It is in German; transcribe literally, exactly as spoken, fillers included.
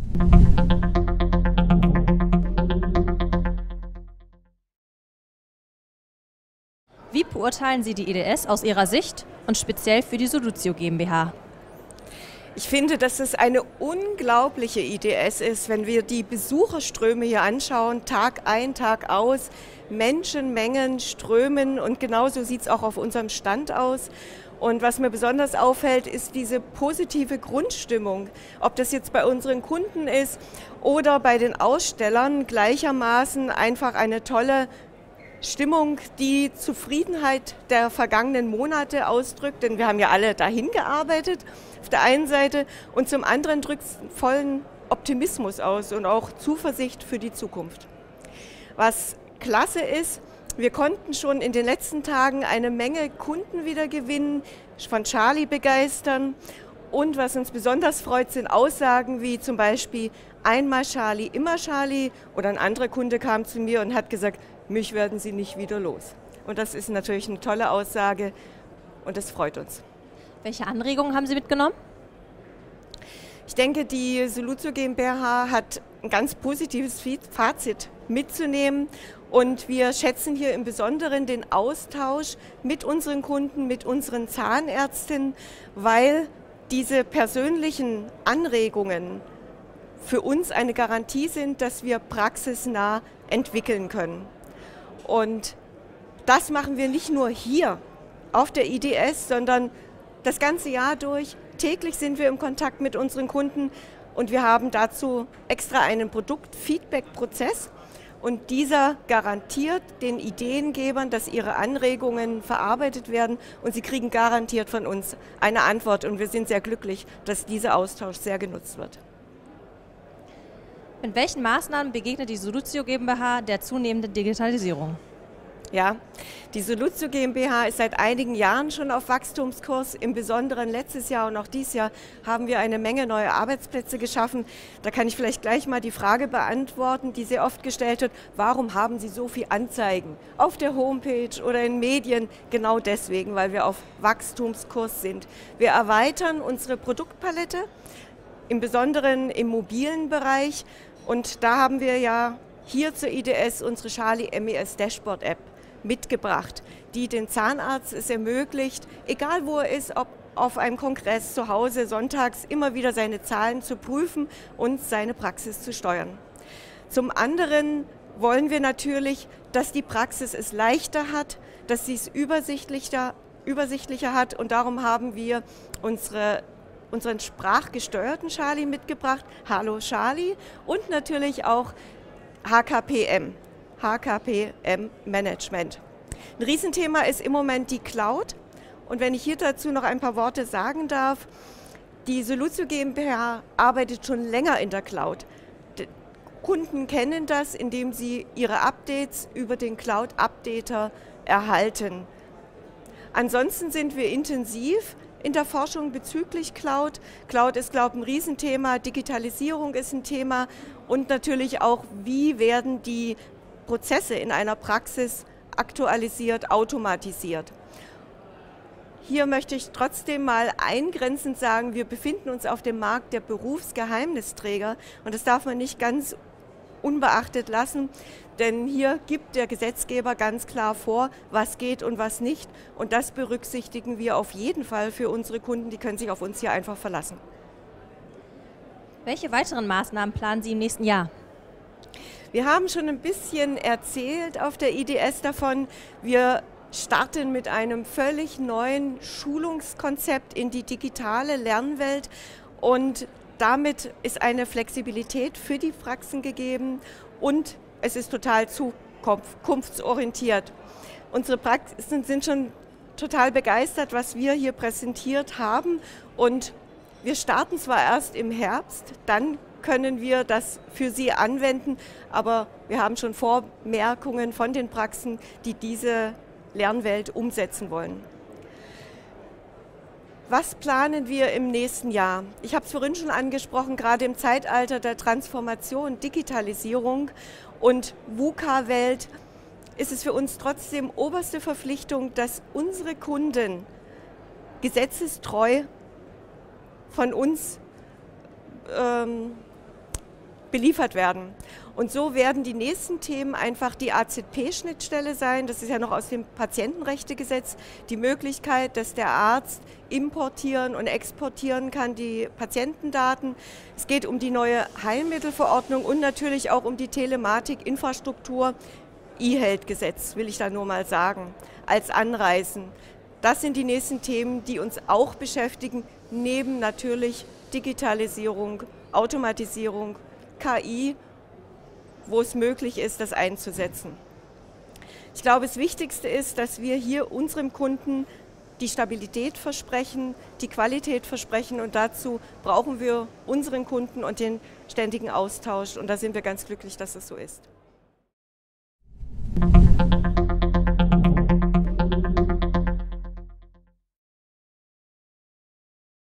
Wie beurteilen Sie die I D S aus Ihrer Sicht und speziell für die Solutio GmbH? Ich finde, dass es eine unglaubliche I D S ist, wenn wir die Besucherströme hier anschauen, Tag ein, Tag aus, Menschenmengen strömen und genauso sieht es auch auf unserem Stand aus. Und was mir besonders auffällt, ist diese positive Grundstimmung, ob das jetzt bei unseren Kunden ist oder bei den Ausstellern, gleichermaßen einfach eine tolle Stimmung, die Zufriedenheit der vergangenen Monate ausdrückt, denn wir haben ja alle dahin gearbeitet auf der einen Seite und zum anderen drückt es vollen Optimismus aus und auch Zuversicht für die Zukunft. Was klasse ist, wir konnten schon in den letzten Tagen eine Menge Kunden wieder gewinnen, von Charlie begeistern und was uns besonders freut, sind Aussagen wie zum Beispiel einmal Charlie, immer Charlie oder ein anderer Kunde kam zu mir und hat gesagt, mich werden Sie nicht wieder los. Und das ist natürlich eine tolle Aussage und das freut uns. Welche Anregungen haben Sie mitgenommen? Ich denke, die Solutio GmbH hat ein ganz positives Fazit mitzunehmen und wir schätzen hier im Besonderen den Austausch mit unseren Kunden, mit unseren Zahnärztinnen, weil diese persönlichen Anregungen für uns eine Garantie sind, dass wir praxisnah entwickeln können. Und das machen wir nicht nur hier auf der I D S, sondern das ganze Jahr durch. Täglich sind wir im Kontakt mit unseren Kunden und wir haben dazu extra einen Produkt-Feedback-Prozess. Und dieser garantiert den Ideengebern, dass ihre Anregungen verarbeitet werden und sie kriegen garantiert von uns eine Antwort. Und wir sind sehr glücklich, dass dieser Austausch sehr genutzt wird. In welchen Maßnahmen begegnet die Solutio GmbH der zunehmenden Digitalisierung? Ja, die Solutio GmbH ist seit einigen Jahren schon auf Wachstumskurs. Im Besonderen letztes Jahr und auch dieses Jahr haben wir eine Menge neue Arbeitsplätze geschaffen. Da kann ich vielleicht gleich mal die Frage beantworten, die sehr oft gestellt wird. Warum haben Sie so viel Anzeigen auf der Homepage oder in Medien? Genau deswegen, weil wir auf Wachstumskurs sind. Wir erweitern unsere Produktpalette, im Besonderen im mobilen Bereich. Und da haben wir ja hier zur I D S unsere Charlie M E S Dashboard App mitgebracht, die den Zahnarzt es ermöglicht, egal wo er ist, ob auf einem Kongress, zu Hause, sonntags, immer wieder seine Zahlen zu prüfen und seine Praxis zu steuern. Zum anderen wollen wir natürlich, dass die Praxis es leichter hat, dass sie es übersichtlicher, übersichtlicher hat und darum haben wir unsere unseren sprachgesteuerten Charlie mitgebracht, Hallo Charlie und natürlich auch H K P M, H K P M Management. Ein Riesenthema ist im Moment die Cloud und wenn ich hier dazu noch ein paar Worte sagen darf, die Solutio GmbH arbeitet schon länger in der Cloud. Die Kunden kennen das, indem sie ihre Updates über den Cloud-Updater erhalten. Ansonsten sind wir intensiv in der Forschung bezüglich Cloud. Cloud ist, glaube ich, ein Riesenthema, Digitalisierung ist ein Thema und natürlich auch, wie werden die Prozesse in einer Praxis aktualisiert, automatisiert. Hier möchte ich trotzdem mal eingrenzend sagen, wir befinden uns auf dem Markt der Berufsgeheimnisträger und das darf man nicht ganz unbeachtet lassen, denn hier gibt der Gesetzgeber ganz klar vor, was geht und was nicht und das berücksichtigen wir auf jeden Fall für unsere Kunden, die können sich auf uns hier einfach verlassen. Welche weiteren Maßnahmen planen Sie im nächsten Jahr? Wir haben schon ein bisschen erzählt auf der I D S davon, wir starten mit einem völlig neuen Schulungskonzept in die digitale Lernwelt und damit ist eine Flexibilität für die Praxen gegeben und es ist total zukunftsorientiert. Unsere Praxen sind schon total begeistert, was wir hier präsentiert haben und wir starten zwar erst im Herbst, dann können wir das für Sie anwenden, aber wir haben schon Vormerkungen von den Praxen, die diese Lernwelt umsetzen wollen. Was planen wir im nächsten Jahr? Ich habe es vorhin schon angesprochen, gerade im Zeitalter der Transformation, Digitalisierung und VUCA-Welt ist es für uns trotzdem oberste Verpflichtung, dass unsere Kunden gesetzestreu von uns ähm, beliefert werden. Und so werden die nächsten Themen einfach die A Z P-Schnittstelle sein. Das ist ja noch aus dem Patientenrechtegesetz die Möglichkeit, dass der Arzt importieren und exportieren kann, die Patientendaten. Es geht um die neue Heilmittelverordnung und natürlich auch um die Telematikinfrastruktur. E-Health-Gesetz, will ich da nur mal sagen, als Anreißen. Das sind die nächsten Themen, die uns auch beschäftigen, neben natürlich Digitalisierung, Automatisierung, K I, wo es möglich ist, das einzusetzen. Ich glaube, das Wichtigste ist, dass wir hier unserem Kunden die Stabilität versprechen, die Qualität versprechen und dazu brauchen wir unseren Kunden und den ständigen Austausch und da sind wir ganz glücklich, dass es so ist.